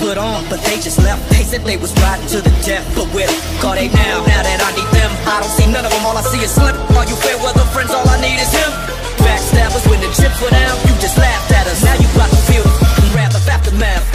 put on, but they just left. They said they was riding to the death, but where the f*** are they now? Now that I need them, I don't see none of them. All I see is Slim. All you fair weather friends, all I need is him. Backstabbers when the chips were down, you just laughed at us. Now you about to feel the f***ing wrath of aftermath.